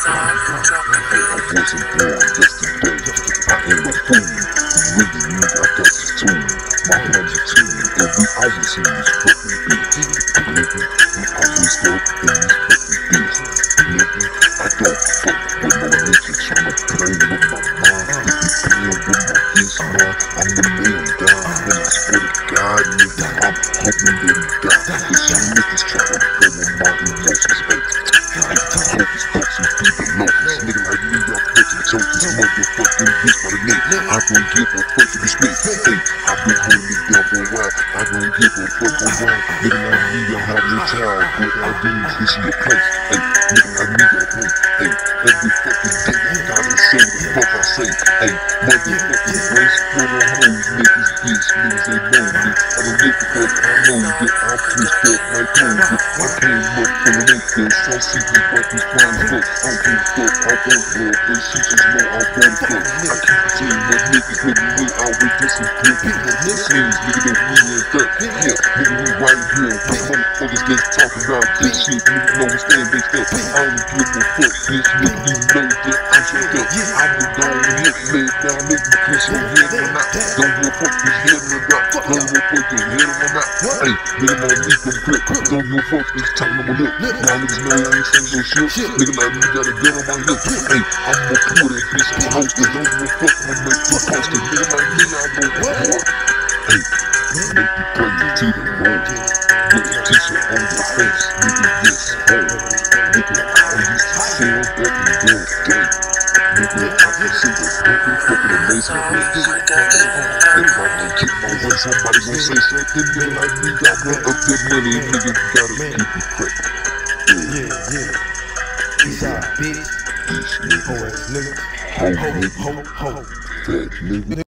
wasn't born yesterday. I ain't no fool. Really, nigga, I got this tool. My honey team, and we always in these fucking bitches. Nigga, we always stuck in these fucking bitches. Nigga, I don't fuck with no nigga tryna play with my mind. If you playin' with my bitch, man, I'm the man down. And I swear to God, nigga, I'm hoping that he die. Cause some niggas tryna play with my emotions, hey. Hocus pocus, people locus. Nigga like me, y'all fucking choke this motherfucking bitch by the neck. I don't give a fuck if it's me. Hey, I've been holding it down for a while. I don't give a fuck for a while. Nigga like me, y'all have your child. What I do is this is your place. Hey, nigga like me, y'all play. Hey, every fucking day I gotta say the fuck I say. Hey, motherfucking race for the hoes, niggas, bitch, niggas ain't know me. I don't give a fuck, I know that I'm twist up like COVID. I came up for the niggas, so see me like these fine fuck. I don't give a fuck, I don't love, but she just know I want to fuck. I keep saying that niggas with me, I with this and good. This seems nigga that we in that. Yeah, nigga, we right here. We motherfuckers that's talking about this shit. Nigga know we stand big stuff. I don't give a fuck, bitch, nigga, you know that I'm shut up. I'm the gone hit, lay it down, nigga, push your head or not. Don't give a fuck this head or not. Don't give a fuck your head or not. Hey, nigga, my knee from grip. Don't give a fuck this talking on my lip. Now niggas know I ain't saying no shit. Nigga like me got a gun on my hip. Hey, I'm gonna pull that bitch and host it. Don't give a fuck, I'm gonna make you post it. Nigga like me, I don't want. Hey, make you play your teeth and roll. Put a t-shirt on your face. Nigga, yes, home. Nigga, I used to sell back in the day. Nigga, I can see the fucking amazing bitch. If I don't keep my way, somebody gon' say something. Nigga like me, I run up that money. Nigga, gotta keep it crack. Yeah. Peace out, bitch. Bitch, nigga. Ho, nigga. Ho, nigga. Ho. Fat nigga.